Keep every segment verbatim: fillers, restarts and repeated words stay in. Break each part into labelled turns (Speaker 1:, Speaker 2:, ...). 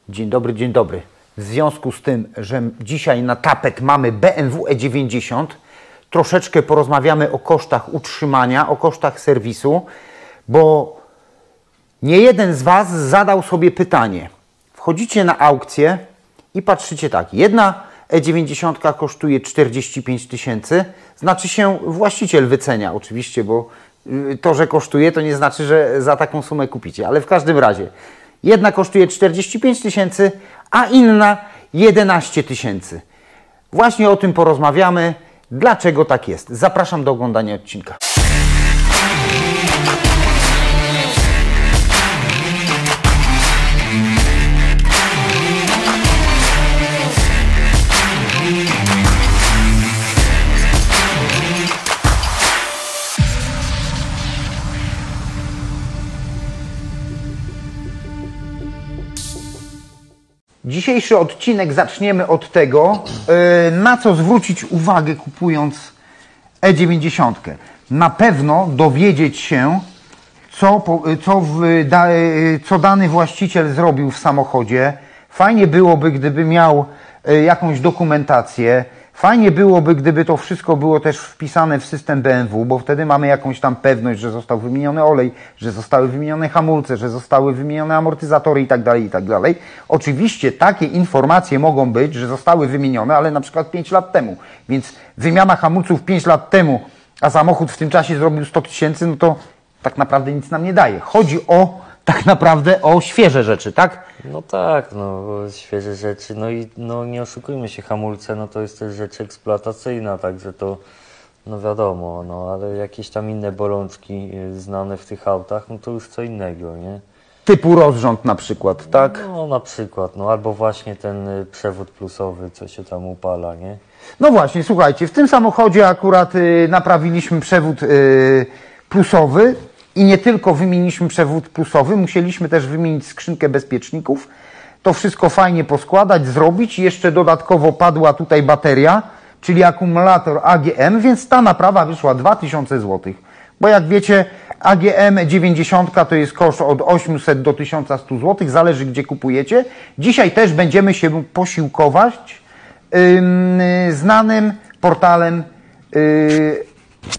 Speaker 1: Dzień dobry, dzień dobry. W związku z tym, że dzisiaj na tapet mamy B M W E dziewięćdziesiąt, troszeczkę porozmawiamy o kosztach utrzymania, o kosztach serwisu, bo nie jeden z Was zadał sobie pytanie. Wchodzicie na aukcję i patrzycie tak, jedna E dziewięćdziesiąt kosztuje czterdzieści pięć tysięcy, znaczy się właściciel wycenia oczywiście, bo to, że kosztuje, to nie znaczy, że za taką sumę kupicie, ale w każdym razie jedna kosztuje czterdzieści pięć tysięcy, a inna jedenaście tysięcy. Właśnie o tym porozmawiamy, dlaczego tak jest. Zapraszam do oglądania odcinka. Dzisiejszy odcinek zaczniemy od tego, na co zwrócić uwagę kupując E dziewięćdziesiąt. Na pewno dowiedzieć się, co, co, w, co dany właściciel zrobił w samochodzie. Fajnie byłoby, gdyby miał jakąś dokumentację. Fajnie byłoby, gdyby to wszystko było też wpisane w system B M W, bo wtedy mamy jakąś tam pewność, że został wymieniony olej, że zostały wymienione hamulce, że zostały wymienione amortyzatory itd., itd. Oczywiście takie informacje mogą być, że zostały wymienione, ale na przykład pięć lat temu. Więc wymiana hamulców pięć lat temu, a samochód w tym czasie zrobił sto tysięcy, no to tak naprawdę nic nam nie daje. Chodzi o tak naprawdę o świeże rzeczy, tak?
Speaker 2: No tak, no świeże rzeczy, no i no nie oszukujmy się, hamulce, no to jest też rzecz eksploatacyjna, także to, no wiadomo, no ale jakieś tam inne bolączki znane w tych autach, no to już co innego, nie?
Speaker 1: Typu rozrząd na przykład, tak?
Speaker 2: No na przykład, no albo właśnie ten przewód plusowy, co się tam upala, nie?
Speaker 1: No właśnie, słuchajcie, w tym samochodzie akurat y, naprawiliśmy przewód y, plusowy. I nie tylko wymieniliśmy przewód plusowy, musieliśmy też wymienić skrzynkę bezpieczników. To wszystko fajnie poskładać, zrobić. Jeszcze dodatkowo padła tutaj bateria, czyli akumulator A G M, więc ta naprawa wyszła dwa tysiące złotych. Bo jak wiecie, A G M dziewięćdziesiąt to jest koszt od osiemset do tysiąca stu złotych, zależy gdzie kupujecie. Dzisiaj też będziemy się posiłkować yy, znanym portalem yy,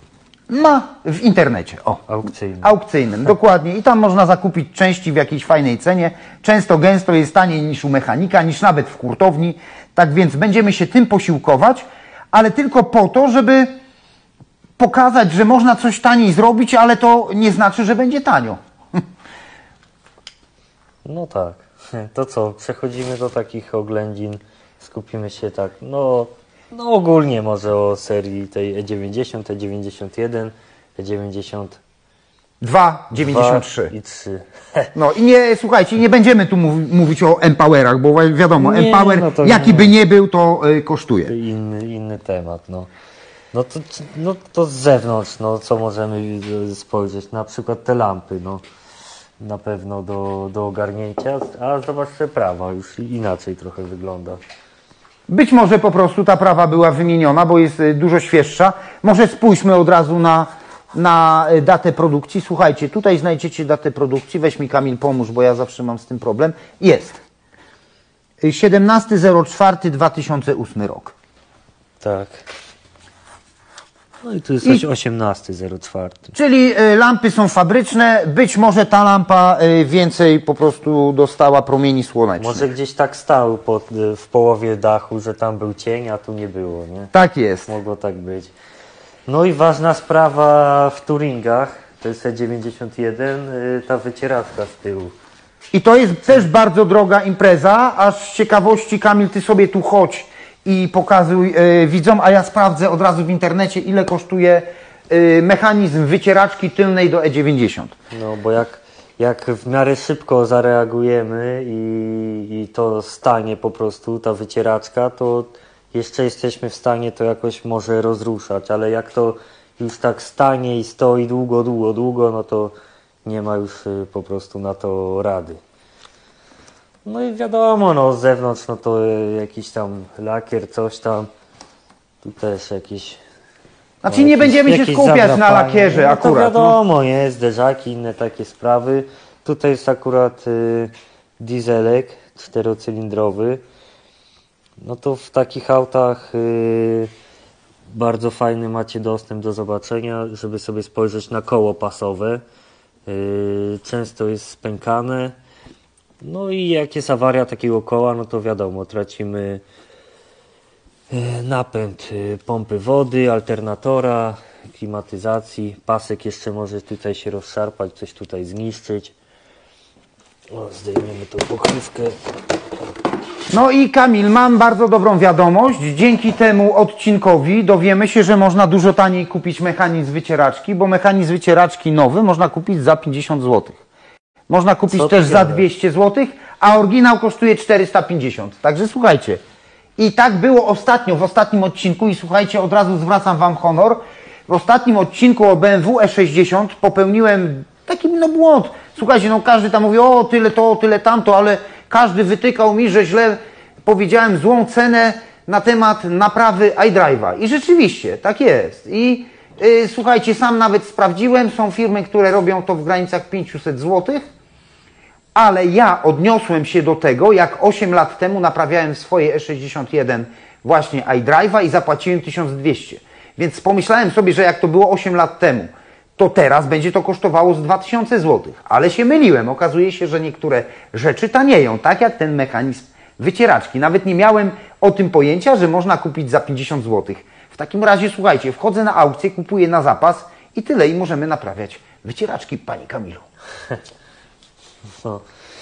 Speaker 1: Ma w internecie, o,
Speaker 2: aukcyjnym.
Speaker 1: aukcyjnym, dokładnie. I tam można zakupić części w jakiejś fajnej cenie. Często, gęsto jest taniej niż u mechanika, niż nawet w hurtowni. Tak więc będziemy się tym posiłkować, ale tylko po to, żeby pokazać, że można coś taniej zrobić, ale to nie znaczy, że będzie tanio.
Speaker 2: No tak. To co, przechodzimy do takich oględzin, skupimy się tak, no... No ogólnie może o serii tej E dziewięćdziesiąt, E dziewięćdziesiąt jeden, E dziewięćdziesiąt
Speaker 1: dwa, dziewięćdziesiąt trzy.
Speaker 2: i trzy.
Speaker 1: No i nie, słuchajcie, nie będziemy tu mów, mówić o Empowerach, bo wiadomo,
Speaker 2: nie,
Speaker 1: Empower,
Speaker 2: no to
Speaker 1: jaki
Speaker 2: nie.
Speaker 1: by nie był, to y, kosztuje.
Speaker 2: Inny, inny temat, no. No to, no to z zewnątrz, no co możemy spojrzeć, na przykład te lampy, no. Na pewno do, do ogarnięcia, a zobaczcie, prawa już inaczej trochę wygląda.
Speaker 1: Być może po prostu ta prawa była wymieniona, bo jest dużo świeższa. Może spójrzmy od razu na, na datę produkcji. Słuchajcie, tutaj znajdziecie datę produkcji. Weź mi, Kamil, pomóż, bo ja zawsze mam z tym problem. Jest. siedemnasty czwarty dwa tysiące ósmy rok.
Speaker 2: Tak. No i tu jest
Speaker 1: I,
Speaker 2: osiemnasty czwarty.
Speaker 1: Czyli lampy są fabryczne. Być może ta lampa więcej po prostu dostała promieni słonecznych.
Speaker 2: Może gdzieś tak stał pod, w połowie dachu, że tam był cień, a tu nie było, nie?
Speaker 1: Tak jest.
Speaker 2: Mogło tak być. No i ważna sprawa w touringach, to jest E dziewięćdziesiąt jeden, ta wycieraczka z tyłu.
Speaker 1: I to jest też bardzo droga impreza, aż z ciekawości, Kamil, ty sobie tu chodź i pokazuj y, widzom, a ja sprawdzę od razu w internecie, ile kosztuje y, mechanizm wycieraczki tylnej do E dziewięćdziesiąt.
Speaker 2: No bo jak, jak w miarę szybko zareagujemy i, i to stanie po prostu, ta wycieraczka, to jeszcze jesteśmy w stanie to jakoś może rozruszać, ale jak to już tak stanie i stoi długo, długo, długo, no to nie ma już y, po prostu na to rady. No i wiadomo, no z zewnątrz, no to jakiś tam lakier, coś tam, tu też jakieś
Speaker 1: Znaczy nie będziemy się skupiać na lakierze
Speaker 2: no,
Speaker 1: akurat.
Speaker 2: To wiadomo, nie, zderzaki, inne takie sprawy. Tutaj jest akurat y, dieselek, czterocylindrowy, no to w takich autach yy, bardzo fajny macie dostęp do zobaczenia, żeby sobie spojrzeć na koło pasowe. Yy, często jest spękane. No i jak jest awaria takiego koła, no to wiadomo, tracimy yy, napęd yy, pompy wody, alternatora, klimatyzacji. Pasek jeszcze może tutaj się rozszarpać, coś tutaj zniszczyć. O, zdejmiemy tą pokrywkę.
Speaker 1: No i Kamil, mam bardzo dobrą wiadomość. Dzięki temu odcinkowi dowiemy się, że można dużo taniej kupić mechanizm wycieraczki, bo mechanizm wycieraczki nowy można kupić za pięćdziesiąt złotych. Można kupić
Speaker 2: Co
Speaker 1: też
Speaker 2: ty
Speaker 1: za
Speaker 2: gadasz?
Speaker 1: dwieście złotych, a oryginał kosztuje czterysta pięćdziesiąt. Także słuchajcie. I tak było ostatnio, w ostatnim odcinku i słuchajcie, od razu zwracam wam honor. W ostatnim odcinku o B M W E sześćdziesiąt popełniłem taki no błąd. Słuchajcie, no każdy tam mówi, o tyle to, tyle tamto, ale każdy wytykał mi, że źle powiedziałem złą cenę na temat naprawy iDrive'a. I rzeczywiście, tak jest. I yy, słuchajcie, sam nawet sprawdziłem, są firmy, które robią to w granicach pięćset złotych, ale ja odniosłem się do tego, jak osiem lat temu naprawiałem swoje E sześćdziesiąt jeden właśnie iDrive'a i zapłaciłem tysiąc dwieście. Więc pomyślałem sobie, że jak to było osiem lat temu, to teraz będzie to kosztowało z dwa tysiące złotych. Ale się myliłem. Okazuje się, że niektóre rzeczy tanieją, tak jak ten mechanizm wycieraczki. Nawet nie miałem o tym pojęcia, że można kupić za pięćdziesiąt złotych. W takim razie, słuchajcie, wchodzę na aukcję, kupuję na zapas i tyle i możemy naprawiać wycieraczki, Panie Kamilu.
Speaker 2: No.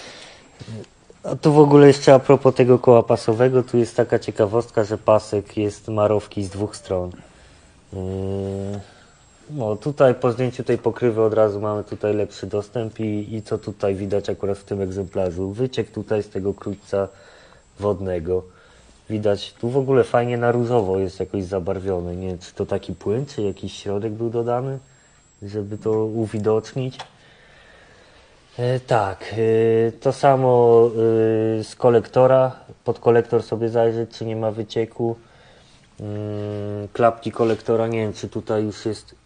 Speaker 2: A tu w ogóle jeszcze a propos tego koła pasowego, tu jest taka ciekawostka, że pasek jest marowki z dwóch stron. Yy, no tutaj po zdjęciu tej pokrywy od razu mamy tutaj lepszy dostęp i, i co tutaj widać akurat w tym egzemplarzu. Wyciek tutaj z tego krótca wodnego. Widać, tu w ogóle fajnie na różowo jest jakoś zabarwiony. Nie wiem, czy to taki płyn, czy jakiś środek był dodany, żeby to uwidocznić. E, tak, e, to samo e, z kolektora. Pod kolektor sobie zajrzeć, czy nie ma wycieku. Mm, klapki kolektora, nie wiem, czy tutaj już jest,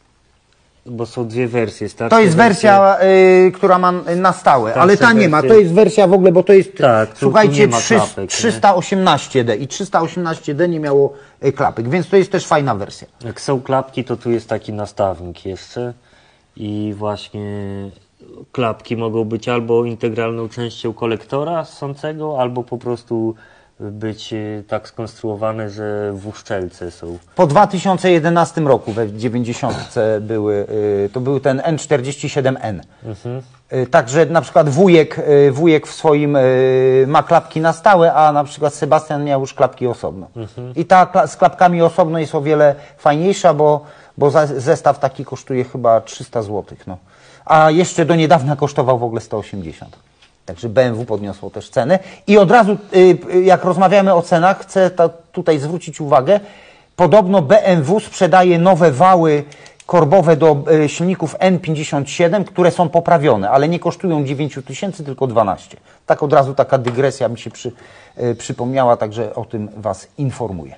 Speaker 2: bo są dwie wersje.
Speaker 1: To jest wersja, y, która ma na stałe,
Speaker 2: Starsze
Speaker 1: ale ta nie ma.
Speaker 2: wersje.
Speaker 1: To jest wersja w ogóle, bo to jest,
Speaker 2: Tak, tu- tu
Speaker 1: słuchajcie,
Speaker 2: nie ma
Speaker 1: trzy-
Speaker 2: klapek, nie?
Speaker 1: trzysta osiemnaście D i trzysta osiemnaście D nie miało y, klapek, więc to jest też fajna wersja.
Speaker 2: Jak są klapki, to tu jest taki nastawnik jeszcze i właśnie klapki mogą być albo integralną częścią kolektora ssącego, albo po prostu być y, tak skonstruowane, że w uszczelce są.
Speaker 1: Po dwa tysiące jedenastym roku, we dziewięćdziesiątce były, y, to był ten N czterdzieści siedem N.
Speaker 2: Mhm.
Speaker 1: Y, Także na przykład wujek, y, wujek w swoim y, ma klapki na stałe, a na przykład Sebastian miał już klapki osobno. I ta kla- z klapkami osobno jest o wiele fajniejsza, bo, bo za, zestaw taki kosztuje chyba trzysta złotych. No. A jeszcze do niedawna kosztował w ogóle sto osiemdziesiąt. Także B M W podniosło też cenę. I od razu, y, y, jak rozmawiamy o cenach, chcę ta, tutaj zwrócić uwagę. Podobno B M W sprzedaje nowe wały korbowe do y, silników N pięćdziesiąt siedem, które są poprawione, ale nie kosztują dziewięć tysięcy, tylko dwanaście. Tak od razu taka dygresja mi się przy, y, przypomniała, także o tym Was informuję.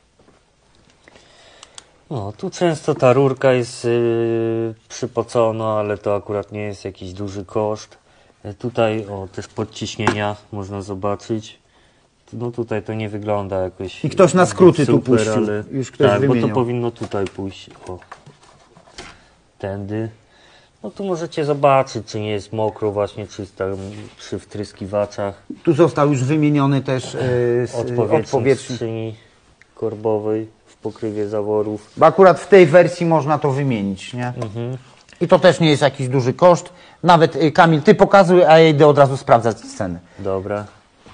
Speaker 2: No, tu często ta rurka jest yy, przypocona, ale to akurat nie jest jakiś duży koszt. E, Tutaj o, też podciśnienia można zobaczyć. No tutaj to nie wygląda jakoś
Speaker 1: I ktoś na skróty tu
Speaker 2: super,
Speaker 1: puścił.
Speaker 2: ale
Speaker 1: Już ktoś
Speaker 2: tak, bo
Speaker 1: wymieniał.
Speaker 2: to powinno tutaj pójść. O, tędy. No tu możecie zobaczyć, czy nie jest mokro właśnie, czy jest tam przy wtryskiwaczach.
Speaker 1: Tu został już wymieniony też y, z,
Speaker 2: Odpowietrznik
Speaker 1: odpowietrznik.
Speaker 2: skrzyni korbowej w pokrywie zaworów.
Speaker 1: Bo akurat w tej wersji można to wymienić, nie?
Speaker 2: Mhm.
Speaker 1: I to też nie jest jakiś duży koszt. Nawet y, Kamil, ty pokazuj, a ja idę od razu sprawdzać ceny.
Speaker 2: Dobra.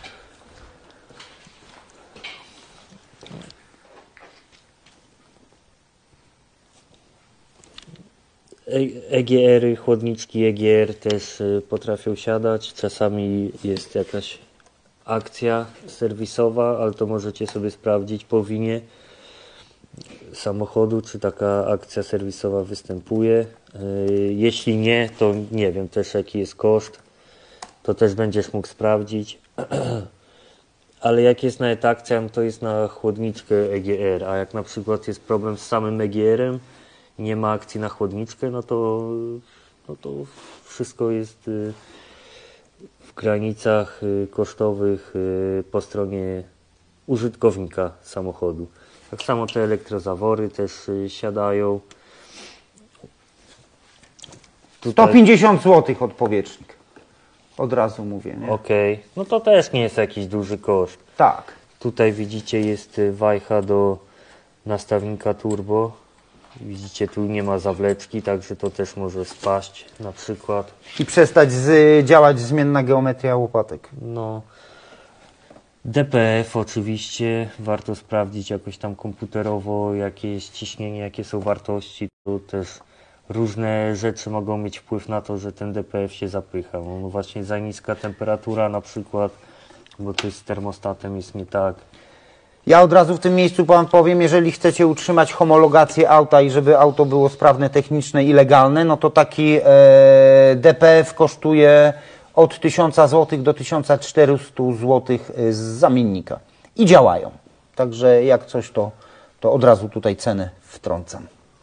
Speaker 2: E G R-y, chłodniczki E G R też y, potrafią siadać. Czasami jest jakaś akcja serwisowa, ale to możecie sobie sprawdzić po winie samochodu, czy taka akcja serwisowa występuje. Y, Jeśli nie, to nie wiem też jaki jest koszt. To też będziesz mógł sprawdzić. Ale jak jest nawet akcja, to jest na chłodniczkę E G R, a jak na przykład jest problem z samym E G R-em, nie ma akcji na chłodniczkę, no to, no to wszystko jest y, w granicach y, kosztowych y, po stronie użytkownika samochodu. Tak samo te elektrozawory też y, siadają.
Speaker 1: sto pięćdziesiąt złotych odpowietrznik. Od razu mówię, nie?
Speaker 2: Okej, okay. No to też nie jest jakiś duży koszt.
Speaker 1: Tak.
Speaker 2: Tutaj widzicie jest y, wajcha do nastawnika turbo. Widzicie, tu nie ma zawleczki, także to też może spaść na przykład.
Speaker 1: I przestać z, działać zmienna geometria łopatek.
Speaker 2: No. D P F oczywiście, warto sprawdzić jakoś tam komputerowo, jakie jest ciśnienie, jakie są wartości. To też różne rzeczy mogą mieć wpływ na to, że ten D P F się zapycha. No właśnie za niska temperatura na przykład, bo to z termostatem jest nie tak.
Speaker 1: Ja od razu w tym miejscu wam powiem, jeżeli chcecie utrzymać homologację auta i żeby auto było sprawne, techniczne i legalne, no to taki e, D P F kosztuje od tysiąc złotych do tysiąc czterysta złotych z zamiennika. I działają. Także jak coś, to, to od razu tutaj cenę wtrącam.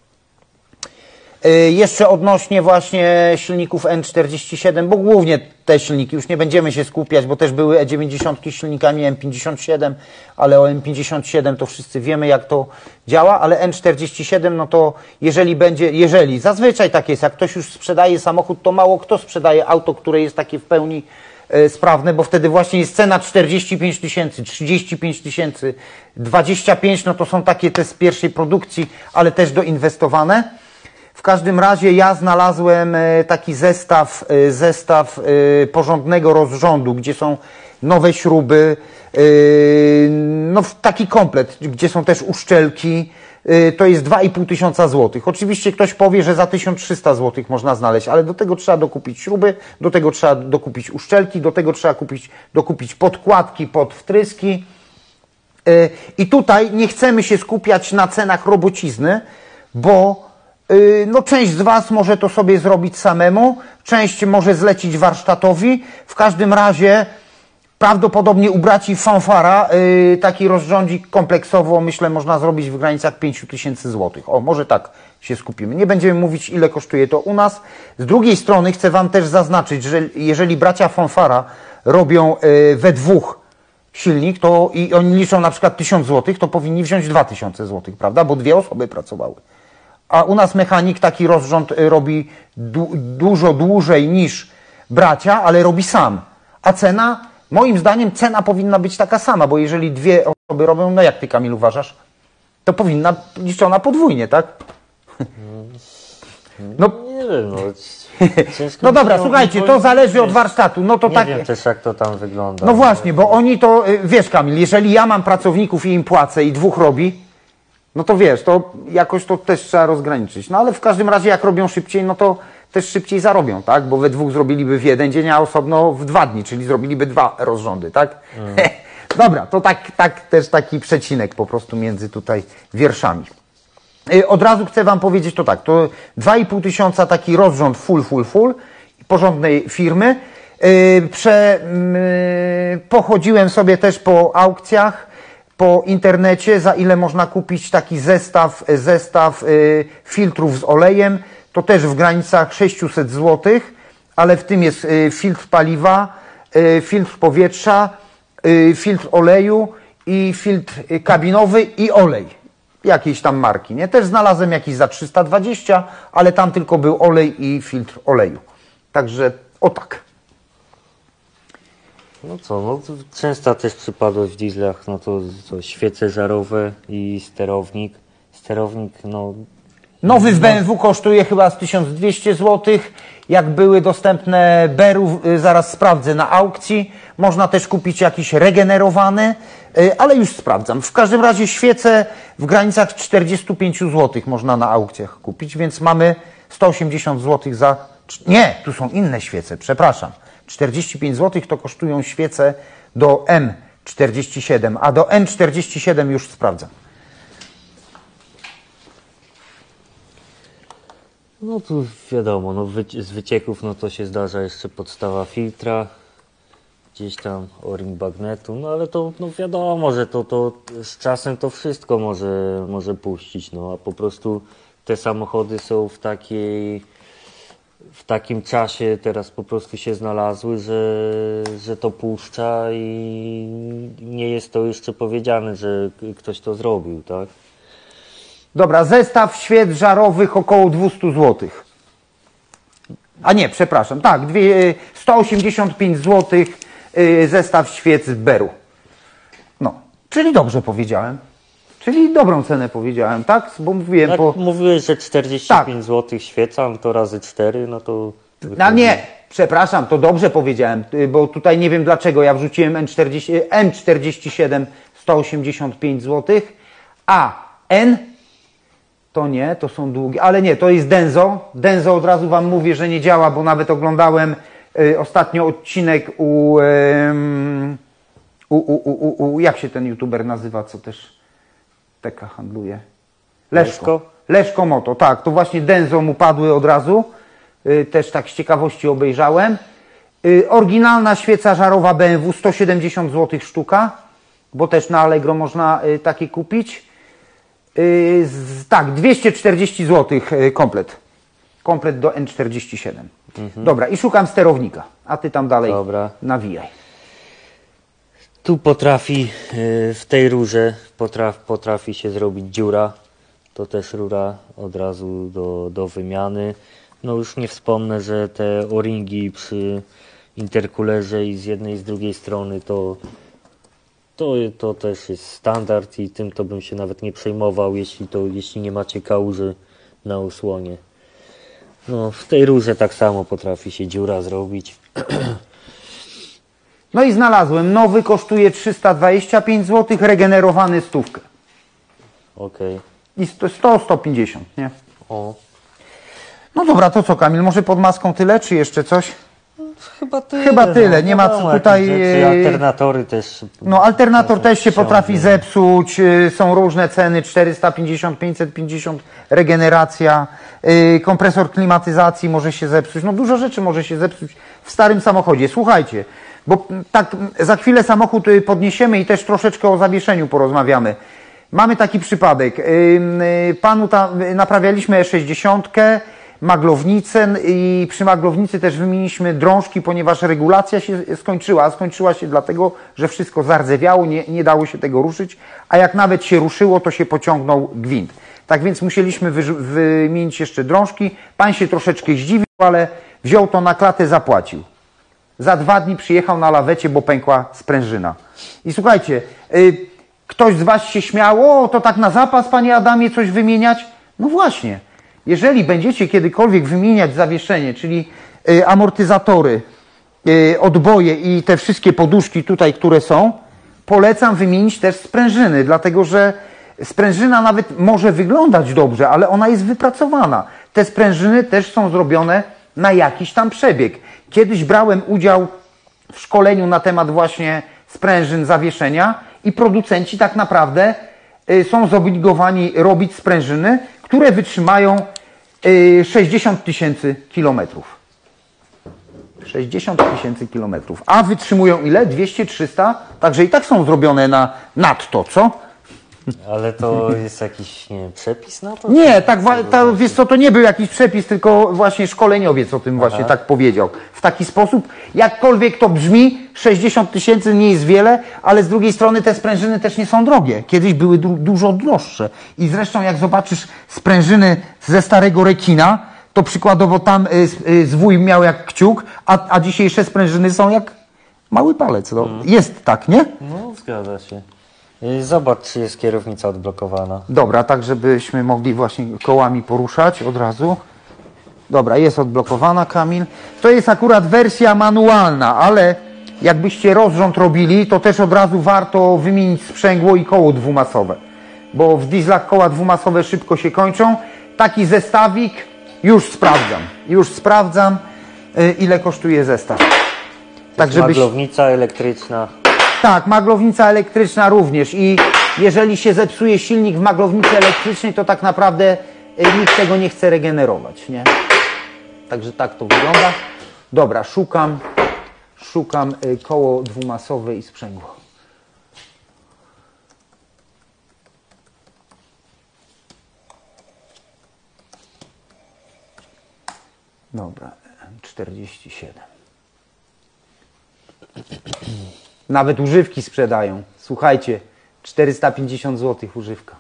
Speaker 1: Jeszcze odnośnie właśnie silników N czterdzieści siedem, bo głównie te silniki, już nie będziemy się skupiać, bo też były E dziewięćdziesiąt z silnikami M pięćdziesiąt siedem, ale o M pięćdziesiąt siedem to wszyscy wiemy, jak to działa, ale N czterdzieści siedem, no to jeżeli będzie, jeżeli, zazwyczaj tak jest, jak ktoś już sprzedaje samochód, to mało kto sprzedaje auto, które jest takie w pełni e, sprawne, bo wtedy właśnie jest cena czterdzieści pięć tysięcy, trzydzieści pięć tysięcy, dwadzieścia pięć, no to są takie te z pierwszej produkcji, ale też doinwestowane. W każdym razie ja znalazłem taki zestaw, zestaw porządnego rozrządu, gdzie są nowe śruby, no taki komplet, gdzie są też uszczelki. To jest dwa i pół tysiąca złotych. Oczywiście ktoś powie, że za tysiąc trzysta złotych można znaleźć, ale do tego trzeba dokupić śruby, do tego trzeba dokupić uszczelki, do tego trzeba kupić, dokupić podkładki pod wtryski. I tutaj nie chcemy się skupiać na cenach robocizny, bo no, część z Was może to sobie zrobić samemu, część może zlecić warsztatowi. W każdym razie prawdopodobnie u braci Fanfara yy, taki rozrządzik kompleksowo, myślę, można zrobić w granicach pięć tysięcy złotych. O, może tak się skupimy. Nie będziemy mówić, ile kosztuje to u nas. Z drugiej strony chcę Wam też zaznaczyć, że jeżeli bracia Fanfara robią yy, we dwóch silnik, to i oni liczą na przykład tysiąc złotych, to powinni wziąć dwa tysiące złotych, prawda? Bo dwie osoby pracowały. A u nas mechanik taki rozrząd robi du dużo dłużej niż bracia, ale robi sam. A cena, moim zdaniem cena powinna być taka sama, bo jeżeli dwie osoby robią, no jak ty, Kamil, uważasz? To powinna liczona podwójnie, tak?
Speaker 2: No nie wiem, no.
Speaker 1: No dobra, słuchajcie, to zależy od warsztatu. No to
Speaker 2: nie
Speaker 1: tak.
Speaker 2: wiem też, jak to tam wygląda.
Speaker 1: No właśnie, bo oni to, wiesz, Kamil, jeżeli ja mam pracowników i im płacę i dwóch robi, no to wiesz, to jakoś to też trzeba rozgraniczyć. No ale w każdym razie jak robią szybciej, no to też szybciej zarobią, tak? Bo we dwóch zrobiliby w jeden dzień, a osobno w dwa dni, czyli zrobiliby dwa rozrządy, tak? Mm. Dobra, to tak, tak też taki przecinek po prostu między tutaj wierszami. Od razu chcę Wam powiedzieć to tak, to dwa i pół tysiąca taki rozrząd full, full, full, porządnej firmy. Prze, pochodziłem sobie też po aukcjach, po internecie, za ile można kupić taki zestaw, zestaw y, filtrów z olejem, to też w granicach sześćset złotych, ale w tym jest y, filtr paliwa, y, filtr powietrza, y, filtr oleju i filtr kabinowy i olej jakiejś tam marki, nie? Też znalazłem jakiś za trzysta dwadzieścia, ale tam tylko był olej i filtr oleju. Także o tak.
Speaker 2: No co, no częsta też przypadłość w dieslach, no to, to świece żarowe i sterownik. Sterownik, no...
Speaker 1: Nowy w B M W kosztuje chyba z tysiąc dwieście złotych. Jak były dostępne Berów, zaraz sprawdzę na aukcji. Można też kupić jakiś regenerowany, ale już sprawdzam. W każdym razie świece w granicach czterdzieści pięć złotych można na aukcjach kupić, więc mamy sto osiemdziesiąt złotych za... Nie, tu są inne świece, przepraszam. czterdzieści pięć złotych to kosztują świece do M czterdzieści siedem, a do N czterdzieści siedem już sprawdzam.
Speaker 2: No tu wiadomo, no wyci z wycieków no to się zdarza jeszcze podstawa filtra, gdzieś tam o-ring bagnetu, no ale to no wiadomo, że to, to z czasem to wszystko może, może puścić, no a po prostu te samochody są w takiej w takim czasie teraz po prostu się znalazły, że, że to puszcza i nie jest to jeszcze powiedziane, że ktoś to zrobił, tak?
Speaker 1: Dobra, zestaw świec żarowych około dwieście złotych. A nie, przepraszam, tak, dwie, sto osiemdziesiąt pięć złotych yy, zestaw świec Beru. No, czyli dobrze powiedziałem. Czyli dobrą cenę powiedziałem, tak? Bo mówiłem
Speaker 2: Jak
Speaker 1: po...
Speaker 2: mówiłeś, że czterdzieści pięć złotych świeca, no to razy cztery, no to...
Speaker 1: No nie, przepraszam, to dobrze powiedziałem, y, bo tutaj nie wiem dlaczego ja wrzuciłem N czterdzieści, M czterdzieści siedem sto osiemdziesiąt pięć złotych, a N to nie, to są długie, ale nie, to jest Denso. Denso od razu wam mówię, że nie działa, bo nawet oglądałem y, ostatnio odcinek u, y, u, u, u, u, jak się ten youtuber nazywa, co też teka handluje? Leszko.
Speaker 2: Leszko?
Speaker 1: Leszko Moto, tak, to właśnie Denso mu padły od razu. Y, też tak z ciekawości obejrzałem. Y, oryginalna świeca żarowa B M W sto siedemdziesiąt złotych sztuka, bo też na Allegro można y, takie kupić. Y, z, tak, dwieście czterdzieści złotych y, komplet. Komplet do N czterdzieści siedem. Mhm. Dobra, i szukam sterownika, a ty tam dalej
Speaker 2: Dobra.
Speaker 1: nawijaj.
Speaker 2: Tu potrafi, y, w tej rurze potraf, potrafi się zrobić dziura. To też rura od razu do, do wymiany. No już nie wspomnę, że te o-ringi przy interkulerze i z jednej i z drugiej strony to, to, to też jest standard i tym to bym się nawet nie przejmował, jeśli, to, jeśli nie macie kałuży na osłonie. No w tej rurze tak samo potrafi się dziura zrobić.
Speaker 1: No i znalazłem, nowy kosztuje trzysta dwadzieścia pięć złotych, regenerowany stówkę.
Speaker 2: Okej.
Speaker 1: I sto sto pięćdziesiąt, nie?
Speaker 2: O.
Speaker 1: No dobra, to co Kamil, może pod maską tyle, czy jeszcze coś?
Speaker 2: Chyba tyle.
Speaker 1: Chyba tyle,
Speaker 2: no,
Speaker 1: nie ma
Speaker 2: wiadomo,
Speaker 1: co tutaj,
Speaker 2: jakieś rzeczy,
Speaker 1: e,
Speaker 2: alternatory też.
Speaker 1: No alternator też się
Speaker 2: ciągnie.
Speaker 1: potrafi zepsuć, y, są różne ceny, czterysta pięćdziesiąt, pięćset pięćdziesiąt, regeneracja, y, kompresor klimatyzacji może się zepsuć, no dużo rzeczy może się zepsuć w starym samochodzie. Słuchajcie, bo tak za chwilę samochód y, podniesiemy i też troszeczkę o zawieszeniu porozmawiamy. Mamy taki przypadek, y, y, panu tam y, naprawialiśmy E sześćdziesiąt, maglownicę i przy maglownicy też wymieniliśmy drążki, ponieważ regulacja się skończyła. A skończyła się dlatego, że wszystko zardzewiało, nie, nie dało się tego ruszyć, a jak nawet się ruszyło, to się pociągnął gwint. Tak więc musieliśmy wy, wymienić jeszcze drążki. Pan się troszeczkę zdziwił, ale wziął to na klatę, zapłacił. Za dwa dni przyjechał na lawecie, bo pękła sprężyna. I słuchajcie, y, ktoś z was się śmiał, o, to tak na zapas, panie Adamie, coś wymieniać? No właśnie. Jeżeli będziecie kiedykolwiek wymieniać zawieszenie, czyli y, amortyzatory, y, odboje i te wszystkie poduszki tutaj, które są, polecam wymienić też sprężyny, dlatego że sprężyna nawet może wyglądać dobrze, ale ona jest wypracowana. Te sprężyny też są zrobione na jakiś tam przebieg. Kiedyś brałem udział w szkoleniu na temat właśnie sprężyn zawieszenia i producenci tak naprawdę y, są zobligowani robić sprężyny, które wytrzymają sześćdziesiąt tysięcy kilometrów. sześćdziesiąt tysięcy kilometrów. A wytrzymują ile? dwieście trzysta? Także i tak są zrobione na nadto, co?
Speaker 2: Ale to jest jakiś, nie wiem, przepis na to?
Speaker 1: Nie, tak, ta, wiesz co, to nie był jakiś przepis, tylko właśnie szkoleniowiec o tym właśnie tak powiedział. W taki sposób, jakkolwiek to brzmi, sześćdziesiąt tysięcy nie jest wiele, ale z drugiej strony te sprężyny też nie są drogie. Kiedyś były du dużo droższe. I zresztą jak zobaczysz sprężyny ze starego rekina, to przykładowo tam y, y, zwój miał jak kciuk, a, a dzisiejsze sprężyny są jak mały palec. No. Mm. Jest tak, nie?
Speaker 2: No, zgadza się. Zobacz, czy jest kierownica odblokowana.
Speaker 1: Dobra, tak żebyśmy mogli właśnie kołami poruszać od razu. Dobra, jest odblokowana, Kamil. To jest akurat wersja manualna, ale jakbyście rozrząd robili, to też od razu warto wymienić sprzęgło i koło dwumasowe. Bo w dieslach koła dwumasowe szybko się kończą. Taki zestawik już sprawdzam. Już sprawdzam, ile kosztuje zestaw.
Speaker 2: Tak, żebyś... Maglownica elektryczna.
Speaker 1: Tak, maglownica elektryczna również i jeżeli się zepsuje silnik w maglownicy elektrycznej, to tak naprawdę nikt tego nie chce regenerować, nie? Także tak to wygląda. Dobra, szukam, szukam koło dwumasowe i sprzęgło. Dobra, czterdzieści siedem. Nawet używki sprzedają. Słuchajcie, czterysta pięćdziesiąt złotych używka.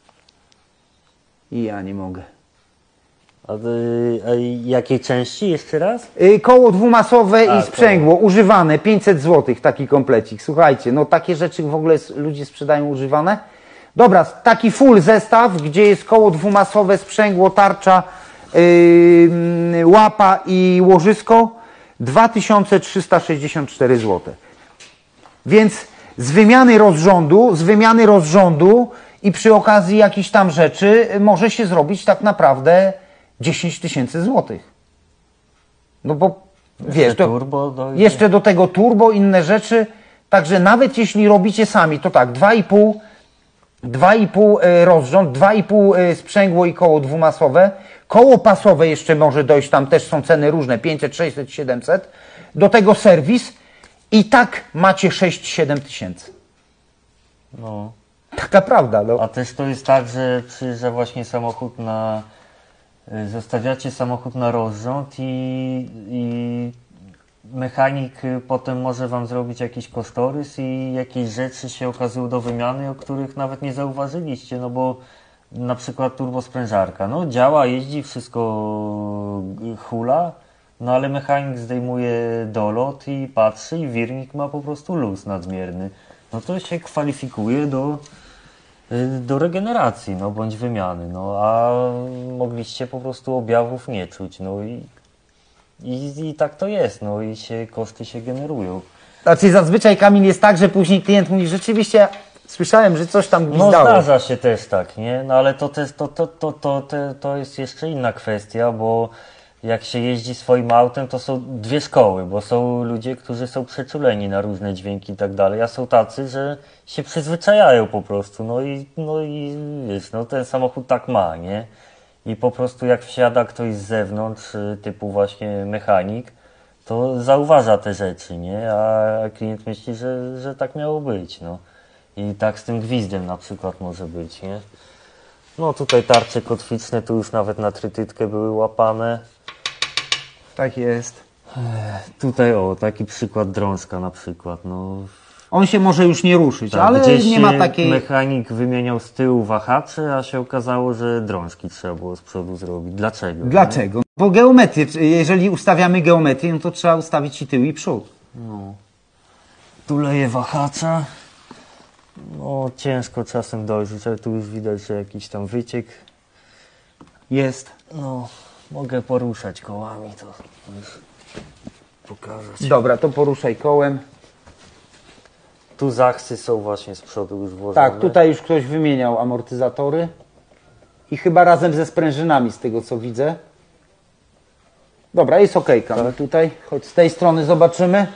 Speaker 1: I ja nie mogę.
Speaker 2: A, y, a jakiej części jeszcze raz?
Speaker 1: Yy, koło dwumasowe
Speaker 2: A,
Speaker 1: i sprzęgło, używane, pięćset złotych taki komplecik. Słuchajcie, no takie rzeczy w ogóle ludzie sprzedają używane. Dobra, taki full zestaw, gdzie jest koło dwumasowe, sprzęgło, tarcza, yy, łapa i łożysko, dwa tysiące trzysta sześćdziesiąt cztery złote. Więc z wymiany rozrządu, z wymiany rozrządu i przy okazji jakichś tam rzeczy może się zrobić tak naprawdę dziesięć tysięcy złotych. No bo wiesz, to,
Speaker 2: turbo dojdzie.
Speaker 1: jeszcze do tego turbo, inne rzeczy. Także nawet jeśli robicie sami, to tak, dwa i pół dwa i pół rozrząd, dwa i pół sprzęgło i koło dwumasowe. Koło pasowe jeszcze może dojść, tam też są ceny różne, pięćset, sześćset, siedemset. Do tego serwis i tak macie sześć siedem tysięcy.
Speaker 2: No.
Speaker 1: Taka prawda, no.
Speaker 2: A też to jest tak, że przyjeżdża właśnie samochód na... Zostawiacie samochód na rozrząd i, i mechanik potem może wam zrobić jakiś kosztorys i jakieś rzeczy się okazują do wymiany, o których nawet nie zauważyliście, no bo na przykład turbosprężarka, no działa, jeździ, wszystko hula, no ale mechanik zdejmuje dolot i patrzy i wirnik ma po prostu luz nadmierny. No to się kwalifikuje do, do regeneracji, no bądź wymiany, no a mogliście po prostu objawów nie czuć, no i, i, i tak to jest, no i się koszty się generują.
Speaker 1: Znaczy zazwyczaj, Kamil, jest tak, że później klient mówi, rzeczywiście słyszałem, że coś tam
Speaker 2: No
Speaker 1: gwizdało.
Speaker 2: zdarza się też tak, nie? No ale to też to, to, to, to, to, to jest jeszcze inna kwestia, bo jak się jeździ swoim autem, to są dwie szkoły, bo są ludzie, którzy są przeczuleni na różne dźwięki i tak dalej, a są tacy, że się przyzwyczajają po prostu, no i, no i wiesz, no ten samochód tak ma, nie? I po prostu jak wsiada ktoś z zewnątrz, typu właśnie mechanik, to zauważa te rzeczy, nie? A klient myśli, że, że tak miało być, no. I tak z tym gwizdem na przykład może być, nie? No tutaj tarcze kotwiczne, tu już nawet na trytytkę były łapane.
Speaker 1: Tak jest.
Speaker 2: Tutaj o, taki przykład drążka na przykład, no.
Speaker 1: On się może już nie ruszyć,
Speaker 2: Tak,
Speaker 1: ale
Speaker 2: gdzieś
Speaker 1: nie ma takiej...
Speaker 2: mechanik wymieniał z tyłu wahacze, a się okazało, że drążki trzeba było z przodu zrobić. Dlaczego?
Speaker 1: Dlaczego? Bo geometrię, jeżeli ustawiamy geometrię, no to trzeba ustawić i tył i przód.
Speaker 2: No. Tu leje wahacza. No ciężko czasem dojrzeć, ale tu już widać, że jakiś tam wyciek
Speaker 1: jest.
Speaker 2: No, mogę poruszać kołami, to już pokazać.
Speaker 1: Dobra, to poruszaj kołem.
Speaker 2: Tu zachsy są właśnie z przodu już włożone.
Speaker 1: Tak, tutaj już ktoś wymieniał amortyzatory. I chyba razem ze sprężynami, z tego co widzę. Dobra, jest ok, Kamil, tutaj. Choć z tej strony zobaczymy.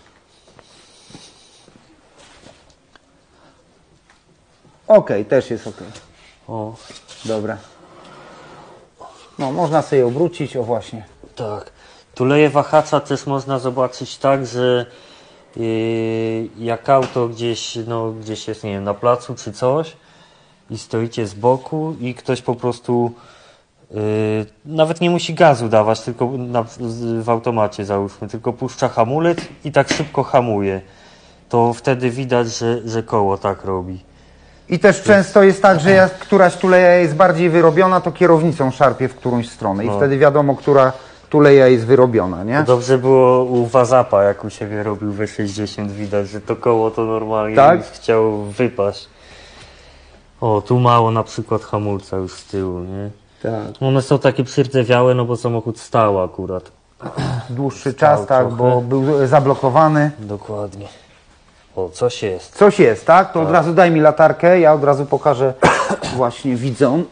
Speaker 1: Ok, też jest ok.
Speaker 2: O,
Speaker 1: Dobra. No, można sobie obrócić, o właśnie.
Speaker 2: tak. Tu leje wahacza też można zobaczyć tak, że yy, jak auto gdzieś, no, gdzieś jest, nie wiem, na placu czy coś i stoicie z boku i ktoś po prostu yy, nawet nie musi gazu dawać, tylko na, w automacie załóżmy, tylko puszcza hamulec i tak szybko hamuje. To wtedy widać, że, że koło tak robi.
Speaker 1: I też często jest tak, że jak któraś tuleja jest bardziej wyrobiona, to kierownicą szarpie w którąś stronę. I
Speaker 2: No.
Speaker 1: wtedy wiadomo, która tuleja jest wyrobiona, nie?
Speaker 2: Dobrze było u Wazapa, jak u siebie robił W sześćdziesiąt, widać, że to koło to normalnie
Speaker 1: Tak?
Speaker 2: już chciał wypaść. O, tu mało na przykład hamulca już z tyłu, nie?
Speaker 1: Tak.
Speaker 2: One są takie przyrdzewiałe, no bo samochód stał akurat.
Speaker 1: Dłuższy czas, tak,
Speaker 2: trochę.
Speaker 1: bo był zablokowany.
Speaker 2: Dokładnie. O, coś jest.
Speaker 1: Coś jest, tak? To od razu daj mi latarkę, ja od razu pokażę właśnie widzom.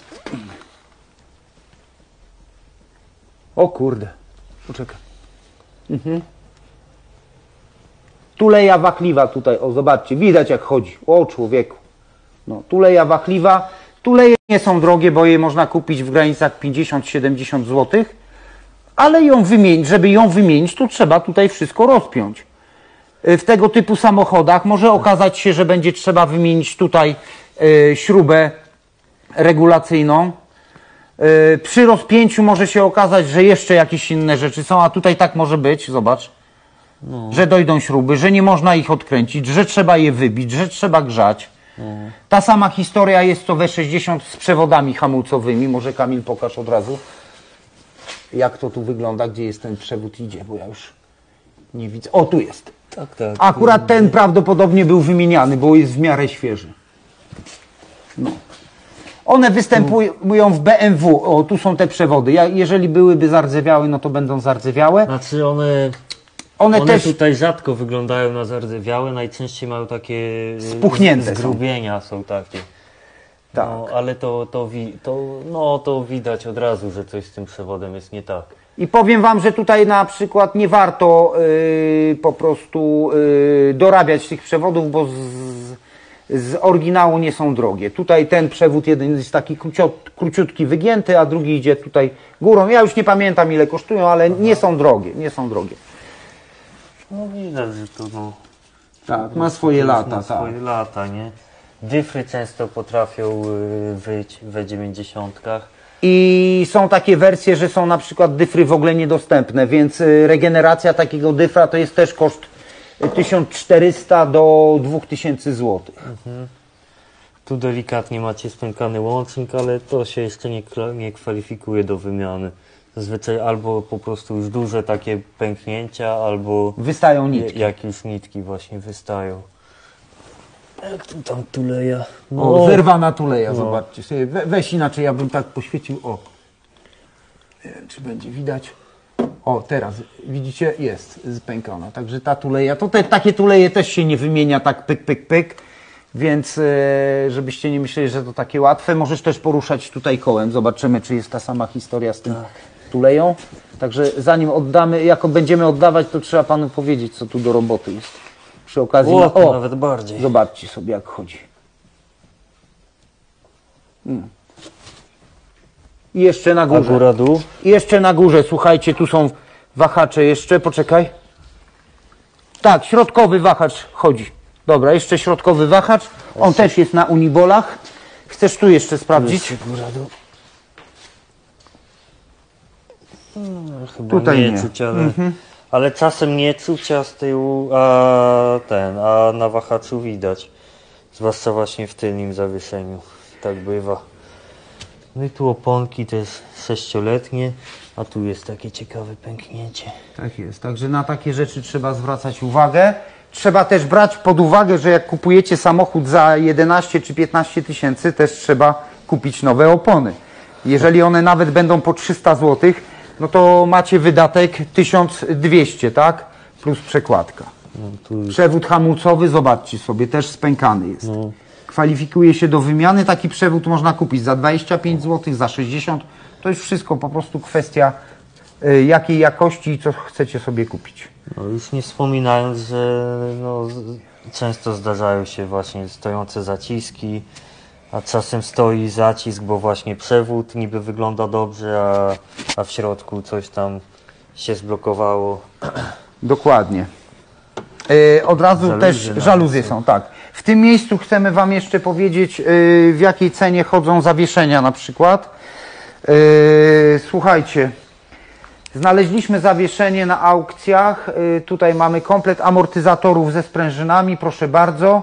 Speaker 1: O kurde. Poczekaj. Mhm. Tuleja wachliwa tutaj, o zobaczcie, widać jak chodzi. O człowieku. No, tuleja wachliwa. Tuleje nie są drogie, bo je można kupić w granicach pięćdziesiąt siedemdziesiąt złotych. Ale ją wymienić, żeby ją wymienić, to trzeba tutaj wszystko rozpiąć. W tego typu samochodach może okazać się, że będzie trzeba wymienić tutaj y, śrubę regulacyjną. Yy, przy rozpięciu może się okazać, że jeszcze jakieś inne rzeczy są, a tutaj tak może być, zobacz,
Speaker 2: No.
Speaker 1: że dojdą śruby, że nie można ich odkręcić, że trzeba je wybić, że trzeba grzać.
Speaker 2: No.
Speaker 1: Ta sama historia jest to W sześćdziesiąt z przewodami hamulcowymi. Może Kamil pokaż od razu, jak to tu wygląda, gdzie jest ten przewód idzie, bo ja już nie widzę. O, tu jest.
Speaker 2: Tak, tak.
Speaker 1: Akurat ten prawdopodobnie był wymieniany, bo jest w miarę świeży. No. One występują w B M W. O, tu są te przewody. Ja, jeżeli byłyby zardzewiałe, no to będą zardzewiałe.
Speaker 2: Znaczy one,
Speaker 1: One,
Speaker 2: one
Speaker 1: też
Speaker 2: tutaj rzadko wyglądają na zardzewiałe, najczęściej mają takie y,
Speaker 1: Spuchnięte są.
Speaker 2: zgrubienia są takie.
Speaker 1: Tak.
Speaker 2: No, ale to, to, wi, to, no, to widać od razu, że coś z tym przewodem jest nie tak.
Speaker 1: I powiem wam, że tutaj na przykład nie warto yy, po prostu yy, dorabiać tych przewodów, bo z, z oryginału nie są drogie. Tutaj ten przewód jeden jest taki króciut, króciutki, wygięty, a drugi idzie tutaj górą. Ja już nie pamiętam ile kosztują, ale nie są drogie, nie są drogie.
Speaker 2: No widać, że to no,
Speaker 1: Tak, ma swoje lata,
Speaker 2: ma
Speaker 1: tak.
Speaker 2: swoje lata, nie? Dyfry często potrafią y, wyjść w dziewięćdziesiątkach.
Speaker 1: I są takie wersje, że są na przykład dyfry w ogóle niedostępne, więc y, regeneracja takiego dyfra to jest też koszt tysiąc czterysta do dwóch tysięcy złotych.
Speaker 2: Mhm. Tu delikatnie macie spękany łącznik, ale to się jeszcze nie, kla- nie kwalifikuje do wymiany. Zazwyczaj albo po prostu już duże takie pęknięcia, albo
Speaker 1: Wystają nitki.
Speaker 2: jak już nitki właśnie wystają. Jak tu tam tuleja?
Speaker 1: O, zerwana tuleja,
Speaker 2: No.
Speaker 1: zobaczcie sobie. We, weź inaczej, ja bym tak poświecił. O, nie wiem, czy będzie widać. O, teraz, widzicie, jest spękana. Także ta tuleja, to te, takie tuleje też się nie wymienia tak pyk, pyk, pyk. Więc e, żebyście nie myśleli, że to takie łatwe. Możesz też poruszać tutaj kołem. Zobaczymy, czy jest ta sama historia z tym tuleją. Także zanim oddamy, jako będziemy oddawać, to trzeba panu powiedzieć, co tu do roboty jest. Przy okazji,
Speaker 2: O,
Speaker 1: na,
Speaker 2: to
Speaker 1: o
Speaker 2: nawet bardziej.
Speaker 1: zobaczcie sobie, jak chodzi. Mm. I jeszcze na
Speaker 2: A
Speaker 1: górze.
Speaker 2: góra dół?
Speaker 1: I jeszcze na górze, słuchajcie, tu są wahacze jeszcze, poczekaj. Tak, środkowy wahacz chodzi. Dobra, jeszcze środkowy wahacz. On też jest na unibolach. Chcesz tu jeszcze sprawdzić?
Speaker 2: Góra dół. No, chyba
Speaker 1: Tutaj
Speaker 2: nie,
Speaker 1: nie.
Speaker 2: czuć, ale, ale czasem nie czuć, a z tyłu, a ten, a na wahaczu widać. Zwłaszcza właśnie w tylnym zawieszeniu. Tak bywa. No i tu oponki też sześcioletnie, a tu jest takie ciekawe pęknięcie.
Speaker 1: Tak jest, także na takie rzeczy trzeba zwracać uwagę. Trzeba też brać pod uwagę, że jak kupujecie samochód za jedenaście czy piętnaście tysięcy, też trzeba kupić nowe opony. Jeżeli one nawet będą po trzysta złotych, no to macie wydatek tysiąc dwieście, tak? Plus przekładka.
Speaker 2: No, tu już,
Speaker 1: Przewód hamulcowy, zobaczcie sobie, też spękany jest.
Speaker 2: no,
Speaker 1: Kwalifikuje się do wymiany. Taki przewód można kupić za dwadzieścia pięć złotych, za sześćdziesiąt. To jest wszystko po prostu kwestia y, jakiej jakości i co chcecie sobie kupić.
Speaker 2: no już nie wspominając, że no, z- często zdarzają się właśnie stojące zaciski, a czasem stoi zacisk, bo właśnie przewód niby wygląda dobrze, a, a w środku coś tam się zblokowało.
Speaker 1: Dokładnie. Yy, od razu
Speaker 2: Żaluzje
Speaker 1: też
Speaker 2: nawet
Speaker 1: żaluzje są, tak. W tym miejscu chcemy wam jeszcze powiedzieć, yy, w jakiej cenie chodzą zawieszenia na przykład. Yy, słuchajcie, znaleźliśmy zawieszenie na aukcjach. Yy, tutaj mamy komplet amortyzatorów ze sprężynami, proszę bardzo.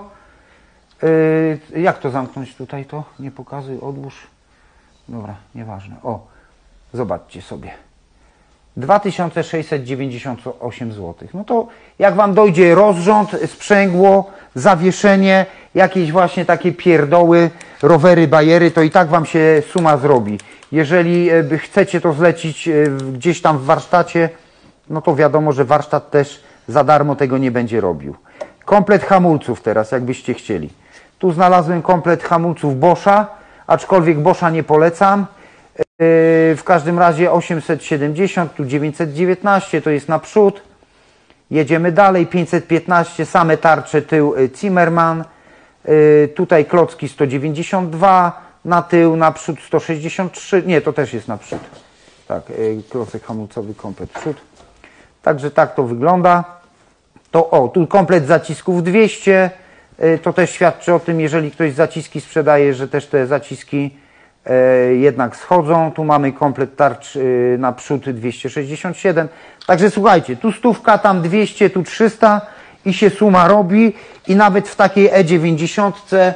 Speaker 1: Yy, jak to zamknąć tutaj to? Nie pokazuj, odłóż. Dobra, nieważne. O, zobaczcie sobie. dwa tysiące sześćset dziewięćdziesiąt osiem złotych. No to jak wam dojdzie rozrząd, sprzęgło, zawieszenie, jakieś właśnie takie pierdoły, rowery, bajery, to i tak wam się suma zrobi. Jeżeli e, by chcecie to zlecić e, gdzieś tam w warsztacie, no to wiadomo, że warsztat też za darmo tego nie będzie robił. Komplet hamulców teraz, jakbyście chcieli. Tu znalazłem komplet hamulców Boscha, aczkolwiek Boscha nie polecam. W każdym razie osiemset siedemdziesiąt, tu dziewięćset dziewiętnaście, to jest naprzód. Jedziemy dalej, pięćset piętnaście, same tarcze, tył Zimmermann. Tutaj klocki sto dziewięćdziesiąt dwa, na tył, naprzód sto sześćdziesiąt trzy, nie, to też jest naprzód. Tak, klocek hamulcowy, komplet przód. Także tak to wygląda. To o, tu komplet zacisków dwieście, to też świadczy o tym, jeżeli ktoś zaciski sprzedaje, że też te zaciski e, jednak schodzą. Tu mamy komplet tarcz e, naprzód dwieście sześćdziesiąt siedem. Także słuchajcie, tu stówka, tam dwieście, tu trzysta i się suma robi i nawet w takiej E dziewięćdziesiąt e,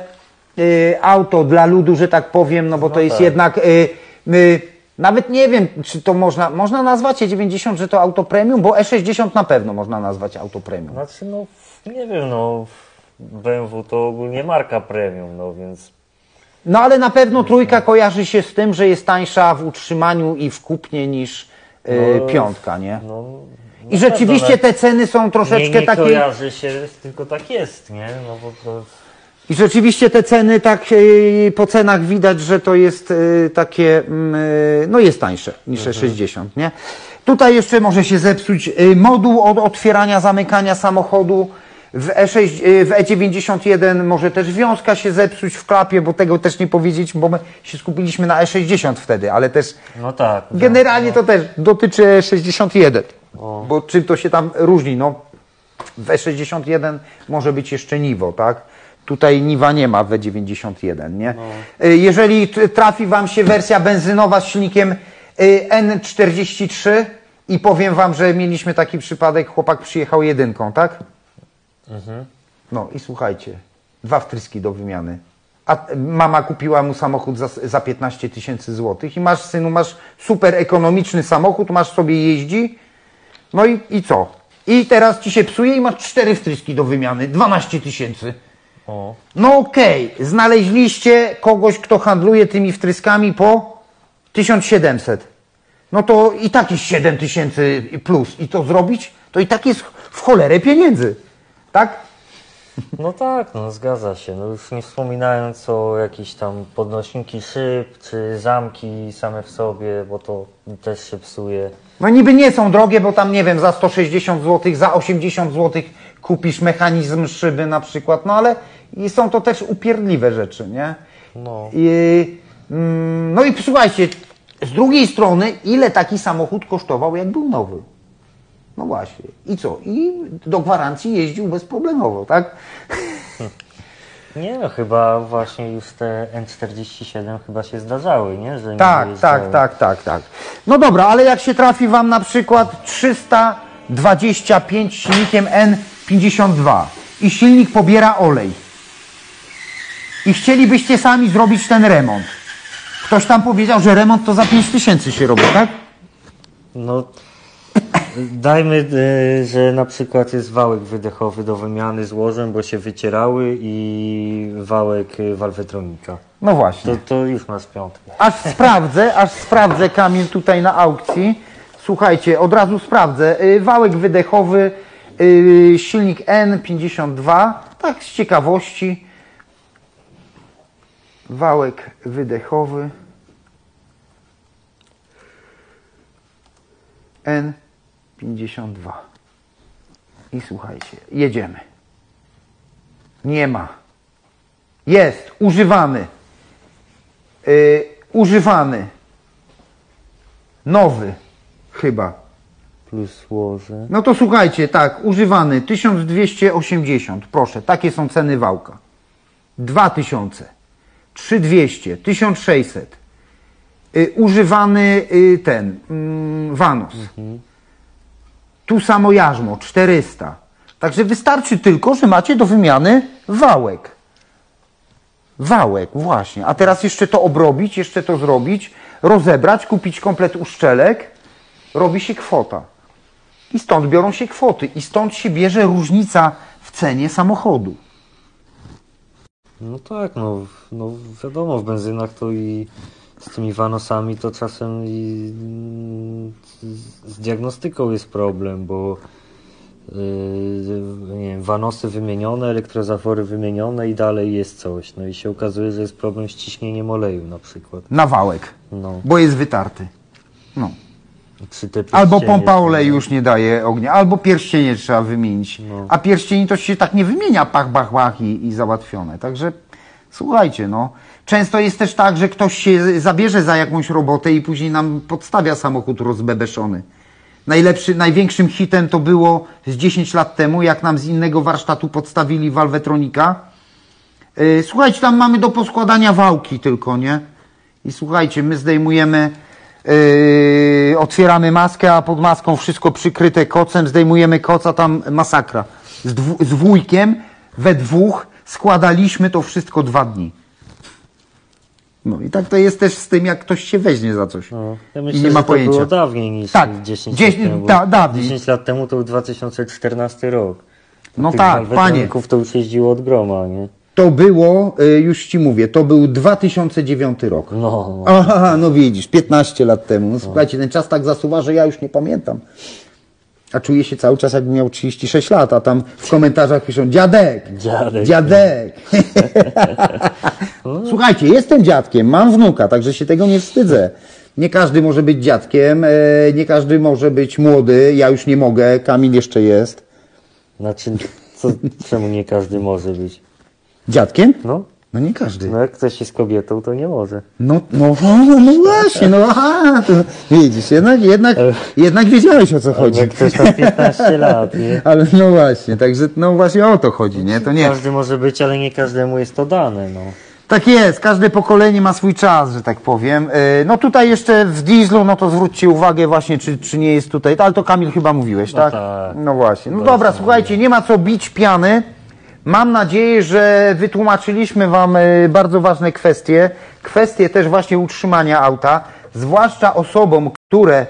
Speaker 1: auto dla ludu, że tak powiem, no bo
Speaker 2: No
Speaker 1: to jest
Speaker 2: tak.
Speaker 1: jednak e, e, nawet nie wiem, czy to można, można nazwać E dziewięćdziesiąt, że to auto premium, bo E sześćdziesiąt na pewno można nazwać auto premium.
Speaker 2: Znaczy, no, nie wiem, no, B M W to ogólnie marka premium, no więc...
Speaker 1: No ale na pewno trójka kojarzy się z tym, że jest tańsza w utrzymaniu i w kupnie niż e,
Speaker 2: No,
Speaker 1: piątka, nie?
Speaker 2: No,
Speaker 1: I rzeczywiście te ceny są troszeczkę
Speaker 2: nie, nie
Speaker 1: takie...
Speaker 2: kojarzy się, tylko tak jest, nie? No bo to...
Speaker 1: I rzeczywiście te ceny, tak e, po cenach widać, że to jest e, takie, mm, e, no jest tańsze niż E sześćdziesiąt, nie? Tutaj jeszcze może się zepsuć e, moduł od otwierania, zamykania samochodu. W, E sześć, e, w E dziewięćdziesiąt jeden może też wiązka się zepsuć w klapie, bo tego też nie powiedzieć, bo my się skupiliśmy na E sześćdziesiąt wtedy, ale też
Speaker 2: No tak.
Speaker 1: generalnie
Speaker 2: no.
Speaker 1: to też dotyczy E sześćdziesiąt jeden.
Speaker 2: O.
Speaker 1: Bo czym to się tam różni? No, w E sześćdziesiąt jeden może być jeszcze Nivo, tak? Tutaj Niva nie ma w E dziewięćdziesiąt jeden, nie?
Speaker 2: No.
Speaker 1: Jeżeli t- trafi Wam się wersja benzynowa z silnikiem y, N czterdzieści trzy i powiem Wam, że mieliśmy taki przypadek, chłopak przyjechał jedynką, tak?
Speaker 2: Mhm.
Speaker 1: No i słuchajcie, dwa wtryski do wymiany. A mama kupiła mu samochód za, za piętnaście tysięcy złotych i masz, synu, masz super ekonomiczny samochód, masz sobie jeździ, no i, i co? I teraz ci się psuje i masz cztery wtryski do wymiany, dwanaście tysięcy.
Speaker 2: O.
Speaker 1: No okej, okay. Znaleźliście kogoś, kto handluje tymi wtryskami po tysiąc siedemset. No to i tak jest siedem tysięcy plus. I to zrobić, to i tak jest w cholerę pieniędzy. Tak?
Speaker 2: No tak, no zgadza się. No już nie wspominając o jakieś tam podnośniki szyb, czy zamki same w sobie, bo to też się psuje.
Speaker 1: No niby nie są drogie, bo tam nie wiem, za sto sześćdziesiąt złotych, za osiemdziesiąt złotych kupisz mechanizm szyby na przykład, no ale i są to też upierdliwe rzeczy, nie?
Speaker 2: No.
Speaker 1: I, mm, no i słuchajcie, z drugiej strony, ile taki samochód kosztował, jak był nowy? No właśnie. I co? I do gwarancji jeździł bezproblemowo, tak?
Speaker 2: Nie no, chyba właśnie już te N czterdzieści siedem chyba się zdarzały, nie? Że nie
Speaker 1: Tak,
Speaker 2: wyjeżdżały.
Speaker 1: tak, tak, tak, tak. No dobra, ale jak się trafi Wam na przykład trzysta dwadzieścia pięć silnikiem N pięćdziesiąt dwa i silnik pobiera olej i chcielibyście sami zrobić ten remont. Ktoś tam powiedział, że remont to za pięć tysięcy się robi, tak?
Speaker 2: No, dajmy, y, że na przykład jest wałek wydechowy do wymiany złożem, bo się wycierały i wałek y, walwetronika.
Speaker 1: No właśnie.
Speaker 2: To, to już masz piątkę.
Speaker 1: Aż sprawdzę, aż sprawdzę, Kamil, tutaj na aukcji. Słuchajcie, od razu sprawdzę. Y, Wałek wydechowy, y, silnik N pięćdziesiąt dwa, tak z ciekawości. Wałek wydechowy N pięćdziesiąt dwa. I słuchajcie, jedziemy. Nie ma. Jest, używany. Yy, używany. Nowy. Chyba.
Speaker 2: Plus łoże.
Speaker 1: No to słuchajcie, tak, używany tysiąc dwieście osiemdziesiąt, proszę, takie są ceny wałka. dwa tysiące, trzy tysiące dwieście, tysiąc sześćset. Yy, używany yy, ten, yy, Vanos. Mhm. Tu samo jarzmo, czterysta. Także wystarczy tylko, że macie do wymiany wałek. Wałek, właśnie. A teraz jeszcze to obrobić, jeszcze to zrobić, rozebrać, kupić komplet uszczelek. Robi się kwota. I stąd biorą się kwoty. I stąd się bierze różnica w cenie samochodu.
Speaker 2: No tak, no, no wiadomo, w benzynach to i z tymi Vanosami to czasem i z, z diagnostyką jest problem, bo yy, nie wiem, Vanosy wymienione, elektrozawory wymienione i dalej jest coś. No i się okazuje, że jest problem z ciśnieniem oleju na przykład.
Speaker 1: Na wałek.
Speaker 2: No.
Speaker 1: Bo jest wytarty. No.
Speaker 2: Czy te
Speaker 1: Albo
Speaker 2: pierścienie-
Speaker 1: pompa oleju już nie daje ognia, albo pierścienie trzeba wymienić.
Speaker 2: No.
Speaker 1: A pierścieni to się tak nie wymienia, pach, bach, bach i, i załatwione. Także słuchajcie, no. Często jest też tak, że ktoś się zabierze za jakąś robotę i później nam podstawia samochód rozbebeszony. Najlepszy, największym hitem to było z dziesięć lat temu, jak nam z innego warsztatu podstawili walwetronika. Yy, słuchajcie, tam mamy do poskładania wałki tylko, nie? I słuchajcie, my zdejmujemy, yy, otwieramy maskę, a pod maską wszystko przykryte kocem, zdejmujemy koca, tam masakra. Z, dwu, z wujkiem we dwóch składaliśmy to wszystko dwa dni. No i tak to jest też z tym, jak ktoś się weźmie za coś.
Speaker 2: No, ja myślę,
Speaker 1: i nie ma
Speaker 2: że to
Speaker 1: pojęcia.
Speaker 2: było dawniej niż
Speaker 1: Tak,
Speaker 2: dziesięć
Speaker 1: gdzieś-
Speaker 2: lat temu.
Speaker 1: da- dawniej.
Speaker 2: dziesięć lat temu to był dwa tysiące czternasty rok.
Speaker 1: No
Speaker 2: Tych
Speaker 1: tak, panie.
Speaker 2: weterynków to już jeździło od groma, nie?
Speaker 1: To było, y, już ci mówię, to był dwa tysiące dziewiąty rok.
Speaker 2: No,
Speaker 1: Aha, no widzisz, piętnaście lat temu. No, słuchajcie, ten czas tak zasuwa, że ja już nie pamiętam. A czuję się cały czas, jakbym miał trzydzieści sześć lat, a tam w komentarzach piszą dziadek,
Speaker 2: Dziadek.
Speaker 1: dziadek. Słuchajcie, jestem dziadkiem, mam wnuka, także się tego nie wstydzę. Nie każdy może być dziadkiem, e, nie każdy może być młody, ja już nie mogę, Kamil jeszcze jest.
Speaker 2: Znaczy, co, czemu nie każdy może być?
Speaker 1: Dziadkiem?
Speaker 2: No,
Speaker 1: No nie każdy.
Speaker 2: no jak ktoś jest kobietą, to nie może.
Speaker 1: No, no, no, no właśnie, no aha, to, widzisz, jednak, jednak, jednak wiedziałeś, o co chodzi.
Speaker 2: Jak ktoś ma piętnaście lat, nie?
Speaker 1: Ale no właśnie, także no właśnie o to chodzi, nie? To nie.
Speaker 2: Każdy może być, ale nie każdemu jest to dane, no.
Speaker 1: Tak jest, każde pokolenie ma swój czas, że tak powiem. Yy, No tutaj jeszcze w dieslu, no to zwróćcie uwagę właśnie, czy, czy nie jest tutaj, ale to Kamil chyba mówiłeś,
Speaker 2: No
Speaker 1: tak?
Speaker 2: tak.
Speaker 1: No właśnie. No
Speaker 2: Bardzo
Speaker 1: dobra,
Speaker 2: mówię.
Speaker 1: słuchajcie, nie ma co bić piany. Mam nadzieję, że wytłumaczyliśmy Wam y, bardzo ważne kwestie. Kwestie też właśnie utrzymania auta, zwłaszcza osobom, które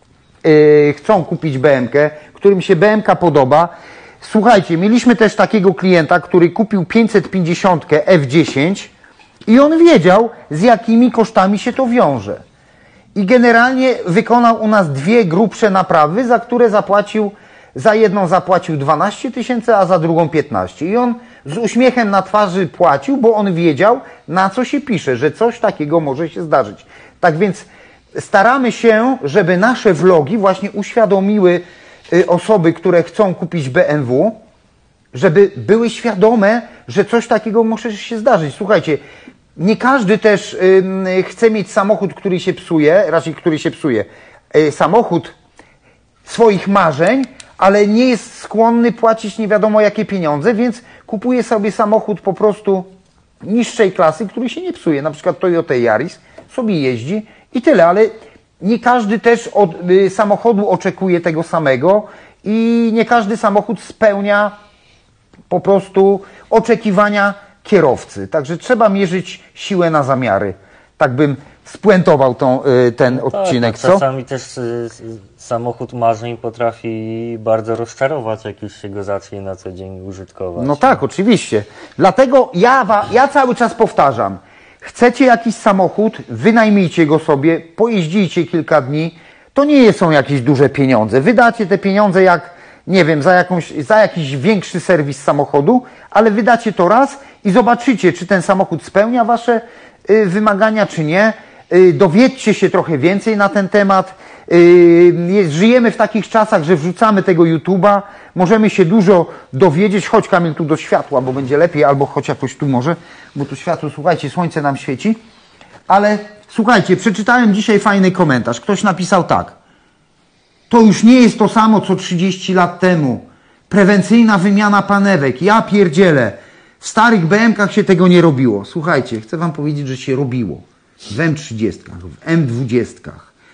Speaker 1: y, chcą kupić B M K, którym się B M K podoba. Słuchajcie, mieliśmy też takiego klienta, który kupił pięćset pięćdziesiąt F dziesięć i on wiedział, z jakimi kosztami się to wiąże. I generalnie wykonał u nas dwie grubsze naprawy, za które zapłacił, za jedną zapłacił dwanaście tysięcy, a za drugą piętnaście. I on z uśmiechem na twarzy płacił, bo on wiedział, na co się pisze, że coś takiego może się zdarzyć. Tak więc staramy się, żeby nasze vlogi właśnie uświadomiły y, osoby, które chcą kupić B M W, żeby były świadome, że coś takiego może się zdarzyć. Słuchajcie, nie każdy też y, chce mieć samochód, który się psuje, raczej który się psuje, y, samochód swoich marzeń, ale nie jest skłonny płacić nie wiadomo jakie pieniądze, więc kupuje sobie samochód po prostu niższej klasy, który się nie psuje, na przykład Toyota Yaris, sobie jeździ i tyle, ale nie każdy też od y, samochodu oczekuje tego samego i nie każdy samochód spełnia po prostu oczekiwania kierowcy. Także trzeba mierzyć siłę na zamiary. Tak bym spuentował tą, y, ten odcinek,
Speaker 2: tak,
Speaker 1: co?
Speaker 2: czasami też y, samochód marzeń potrafi bardzo rozczarować, jak już się go zacznie na co dzień użytkować.
Speaker 1: No tak, oczywiście. Dlatego ja, wa- ja cały czas powtarzam. Chcecie jakiś samochód, wynajmijcie go sobie, pojeździcie kilka dni. To nie są jakieś duże pieniądze. Wydacie te pieniądze jak, nie wiem, za, jakąś, za jakiś większy serwis samochodu, ale wydacie to raz i zobaczycie, czy ten samochód spełnia wasze y, wymagania, czy nie. Y, dowiedzcie się trochę więcej na ten temat. Y, jest, żyjemy w takich czasach, że wrzucamy tego YouTube'a, możemy się dużo dowiedzieć. Chodź Kamil tu do światła, bo będzie lepiej, albo chodź jakoś tu może, bo tu światło, słuchajcie, słońce nam świeci. Ale słuchajcie, przeczytałem dzisiaj fajny komentarz. Ktoś napisał tak. To już nie jest to samo, co trzydzieści lat temu. Prewencyjna wymiana panewek. Ja pierdzielę. W starych B M kach się tego nie robiło. Słuchajcie, chcę wam powiedzieć, że się robiło. W M trzydzieści, w M dwadzieścia.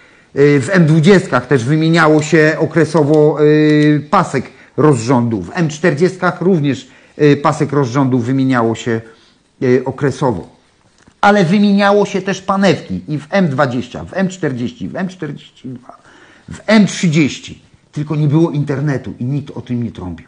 Speaker 1: W M dwadzieścia też wymieniało się okresowo pasek rozrządu. W M czterdzieści również pasek rozrządu wymieniało się okresowo. Ale wymieniało się też panewki i w M dwadzieścia, w M czterdzieści, w M czterdzieści dwa, w M trzydzieści. Tylko nie było internetu i nikt o tym nie trąbił.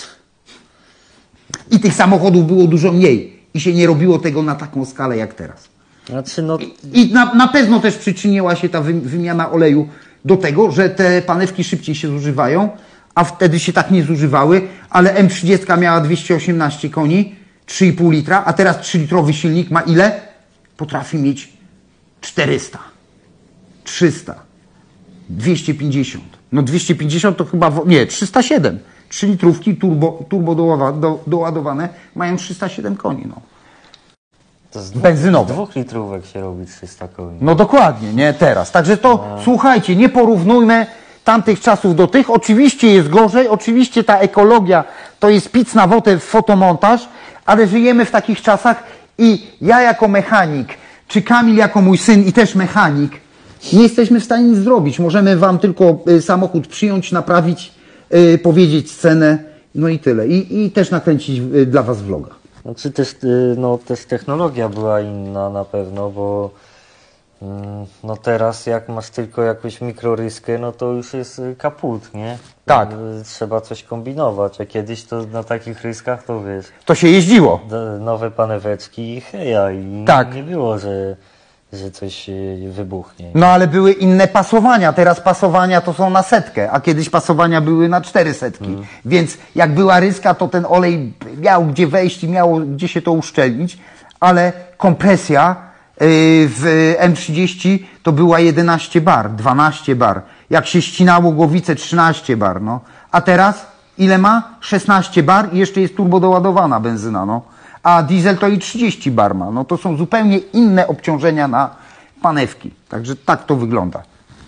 Speaker 1: I tych samochodów było dużo mniej i się nie robiło tego na taką skalę jak teraz.
Speaker 2: Znaczy, no,
Speaker 1: I na, na pewno też przyczyniła się ta wy, wymiana oleju do tego, że te panewki szybciej się zużywają, a wtedy się tak nie zużywały, ale M trzydzieści miała dwieście osiemnaście koni, trzy i pół litra, a teraz trzylitrowy silnik ma ile? Potrafi mieć czterysta, trzysta, dwieście pięćdziesiąt. No dwieście pięćdziesiąt to chyba, nie, trzysta siedem. trzy litrówki turbo, turbo doława, do, doładowane mają trzysta siedem koni, no.
Speaker 2: to z dwóch,
Speaker 1: Benzynowe.
Speaker 2: z dwóch litrówek się robi trzysta koni.
Speaker 1: No dokładnie, nie teraz. Także to,
Speaker 2: No.
Speaker 1: słuchajcie, nie porównujmy tamtych czasów do tych. Oczywiście jest gorzej, oczywiście ta ekologia to jest pic na wodę, fotomontaż, ale żyjemy w takich czasach i ja jako mechanik czy Kamil jako mój syn i też mechanik nie jesteśmy w stanie nic zrobić. Możemy wam tylko y, samochód przyjąć, naprawić, y, powiedzieć cenę, no i tyle. I, i też nakręcić y, dla was vloga.
Speaker 2: Znaczy też, y, no, też technologia była inna na pewno, bo mm, no teraz jak masz tylko jakąś mikroryskę, no to już jest y, kaput, nie?
Speaker 1: Tak.
Speaker 2: Y, Trzeba coś kombinować, a kiedyś to na takich ryskach to wiesz,
Speaker 1: To się jeździło.
Speaker 2: d- nowe paneweczki i heja i
Speaker 1: Tak.
Speaker 2: nie było, że, że coś y, wybuchnie.
Speaker 1: No ale były inne pasowania. Teraz pasowania to są na setkę, a kiedyś pasowania były na cztery setki.
Speaker 2: Mm.
Speaker 1: Więc jak była ryska, to ten olej miał gdzie wejść i miało gdzie się to uszczelnić, ale kompresja yy, w M trzydzieści to była jedenaście bar, dwanaście bar. Jak się ścinało głowicę, trzynaście bar, no. A teraz ile ma? szesnaście bar i jeszcze jest turbo doładowana benzyna, no. A diesel to i trzydzieści bar ma. No to są zupełnie inne obciążenia na panewki. Także tak to wygląda.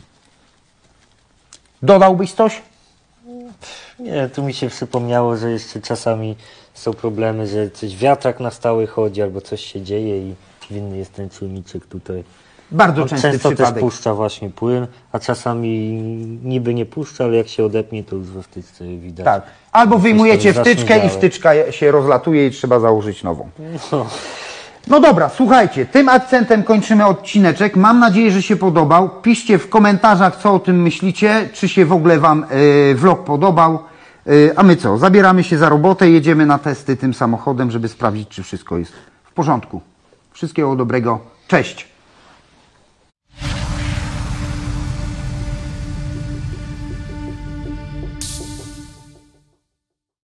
Speaker 1: Dodałbyś coś?
Speaker 2: Nie, tu mi się przypomniało, że jeszcze czasami są problemy, że coś wiatrak na stałe chodzi albo coś się dzieje i winny jest ten czujniczek tutaj.
Speaker 1: Bardzo
Speaker 2: On
Speaker 1: częsty
Speaker 2: często
Speaker 1: przypadek.
Speaker 2: też puszcza właśnie płyn, a czasami niby nie puszcza, ale jak się odepnie, to już we wtyczce widać.
Speaker 1: Tak. Albo
Speaker 2: Coś
Speaker 1: wyjmujecie
Speaker 2: tam
Speaker 1: wtyczkę i
Speaker 2: zaśmiedziałe.
Speaker 1: wtyczka się rozlatuje i trzeba założyć nową.
Speaker 2: No.
Speaker 1: No dobra, słuchajcie, tym akcentem kończymy odcineczek. Mam nadzieję, że się podobał. Piszcie w komentarzach, co o tym myślicie, czy się w ogóle wam y, vlog podobał. Y, a my co? Zabieramy się za robotę, jedziemy na testy tym samochodem, żeby sprawdzić, czy wszystko jest w porządku. Wszystkiego dobrego. Cześć!